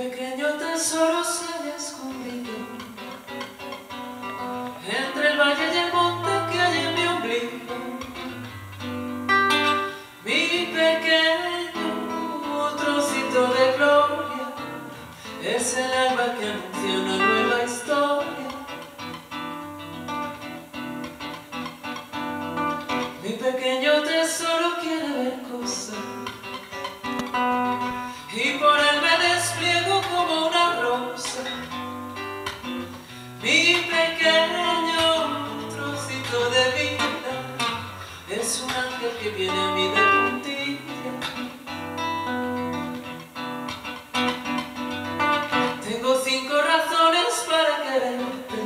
pequeño tesoro se ha escondido entre el valle y el monte que hay en mi ombligo. Mi pequeño trocito de gloria es el alba que anuncia una nueva historia. Mi pequeño tesoro quiere ver cosas y por él me despliego como una rosa. Mi pequeño trocito de vida es un ángel que viene a mí de puntilla. Tengo 5 razones para quererte,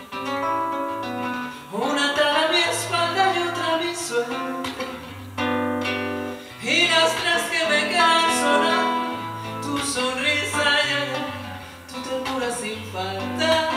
una atada a mi espalda y otra a mi suerte, y las 3 que me quedan son tu sonrisa y tu ternura sin falta.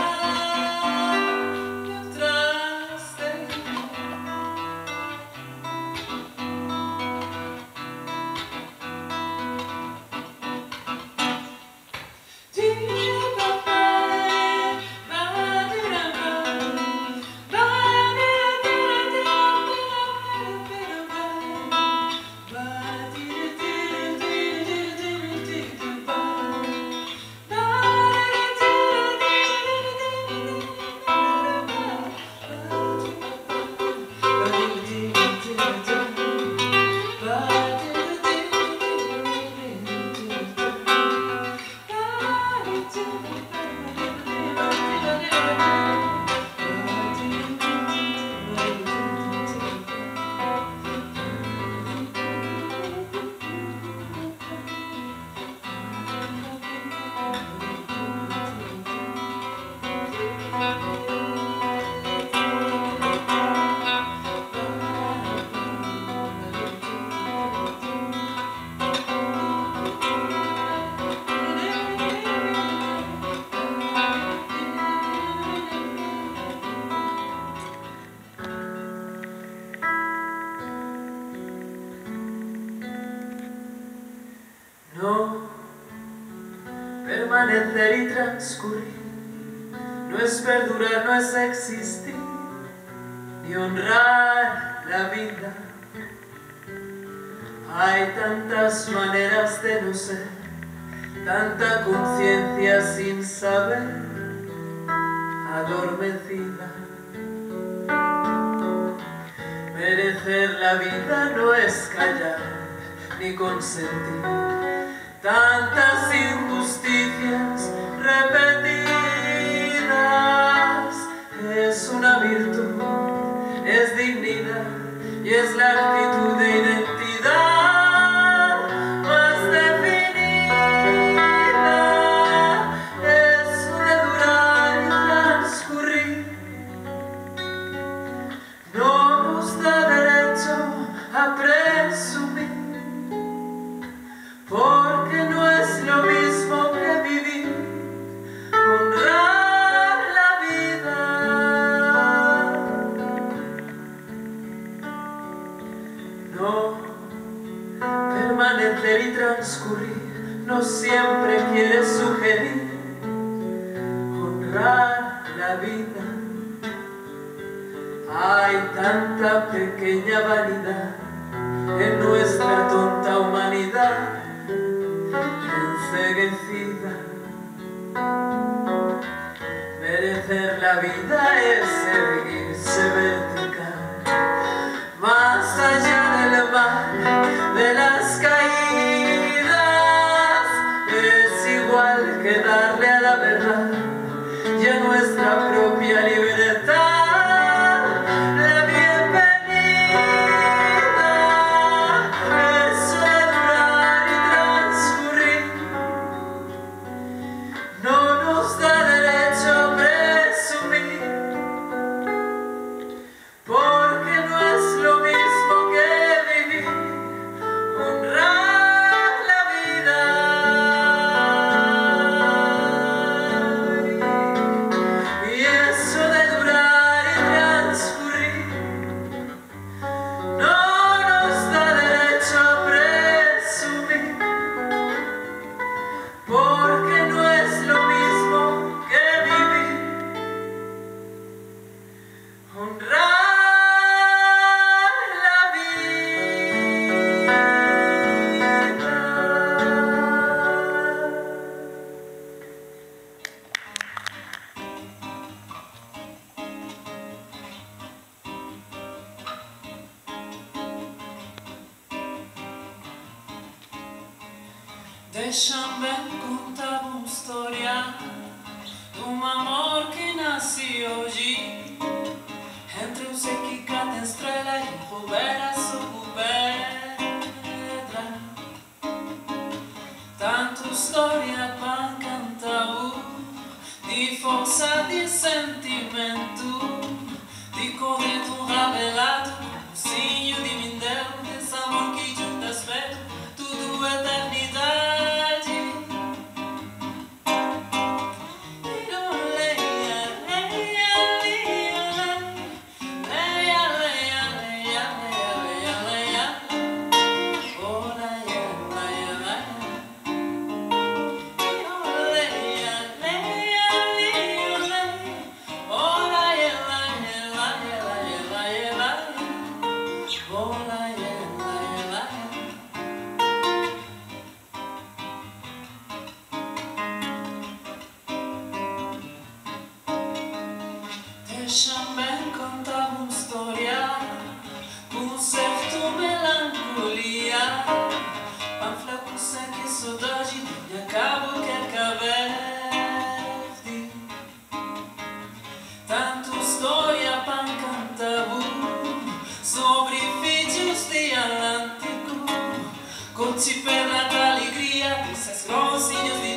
No permanecer y transcurrir, no es perdurar, no es existir, ni honrar la vida. Hay tantas maneras de no ser, tanta conciencia sin saber, adormecida. Merecer la vida no es callar ni consentir tantas injusticias repetidas. Es una virtud, es dignidad y es la actitud de identidad más definida. Eso de durar y transcurrir no nos da derecho a presumir, porque no es lo mismo que vivir, honrar la vida. No permanecer y transcurrir no siempre quiere sugerir honrar la vida. Hay tanta pequeña vanidad en nuestra tonta humanidad enceguecida. Merecer la vida es erguirse vertical, más allá del mar, de las caídas. Es igual que darle a la verdad y a nuestra propia libertad la bienvenida. Eso de durar y transcurrir no nos da derecho a presumir, honrar la vida. Deixa'm contar una storia d'un amor que nasció allí entre un secchi cade in strela e un povera socupedra. Tanto storia pan cantau di forza di sentimento, di corrento ravelato, un segno di mindeu dell'amor che giunta aspetto tutto eternità. Deixa'm contar una storia con un certo melancolia, panfla che saudade e acabo che caverdi. Tanto storia pan cantavo sobre vídeos de Atlântico, conti per la alegria, esses grossinhos de